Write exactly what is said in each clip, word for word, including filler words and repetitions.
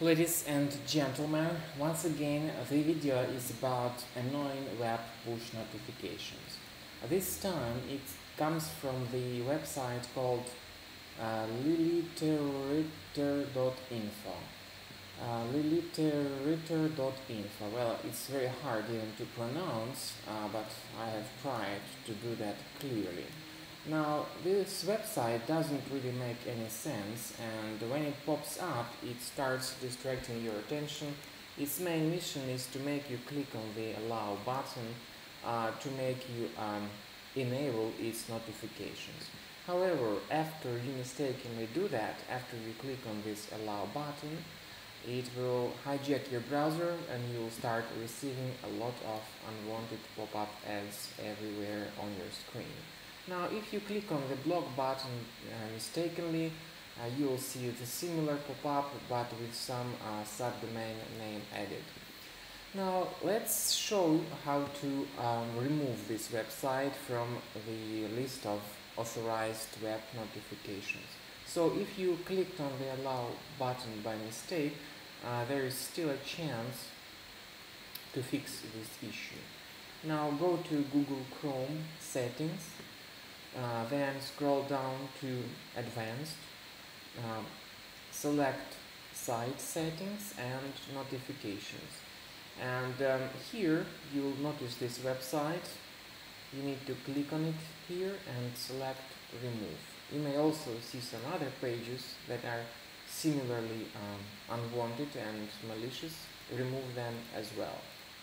Ladies and gentlemen, once again the video is about annoying web push notifications. This time it comes from the website called uh, liliterritor dot info. Uh, liliterritor dot info. Well, it's very hard even to pronounce, uh, but I have tried to do that clearly. Now, this website doesn't really make any sense, and when it pops up, it starts distracting your attention. Its main mission is to make you click on the allow button uh, to make you um, enable its notifications. However, after you mistakenly do that, after you click on this allow button, it will hijack your browser and you will start receiving a lot of unwanted pop-up ads everywhere on your screen. Now, if you click on the block button uh, mistakenly, uh, you will see the similar pop-up but with some uh, subdomain name added. Now, let's show how to um, remove this website from the list of authorized web notifications. So, if you clicked on the allow button by mistake, uh, there is still a chance to fix this issue. Now, go to Google Chrome settings. Uh, then scroll down to advanced, uh, select site settings and notifications, and um, here you will notice this website. You need to click on it here and select remove. You may also see some other pages that are similarly um, unwanted and malicious. Remove them as well.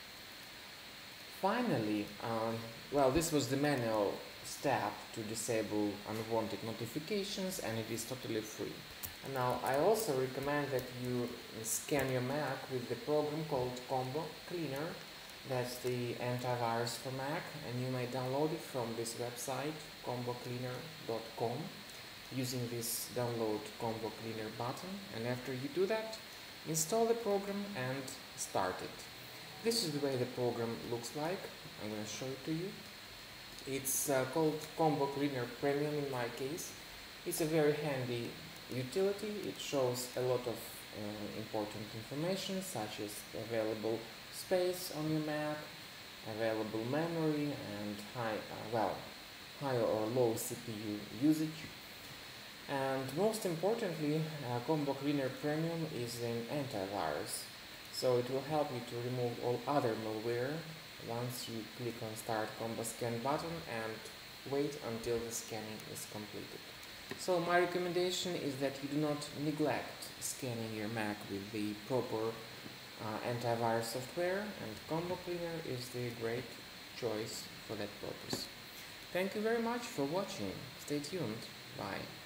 Finally, um, well, this was the manual step to disable unwanted notifications, and it is totally free. And now I also recommend that you scan your Mac with the program called Combo Cleaner. That's the antivirus for Mac, and you may download it from this website combo cleaner dot com using this download Combo Cleaner button, and after you do that, install the program and start it. This is the way the program looks like. I'm going to show it to you. It's uh, called Combo Cleaner Premium in my case. It's a very handy utility. It shows a lot of uh, important information such as available space on your Mac, available memory, and high, uh, well, high or low C P U usage. And most importantly, uh, Combo Cleaner Premium is an antivirus. So it will help you to remove all other malware once you click on Start Combo Scan button and wait until the scanning is completed. So my recommendation is that you do not neglect scanning your Mac with the proper uh, antivirus software, and Combo Cleaner is the great choice for that purpose. Thank you very much for watching. Stay tuned. Bye.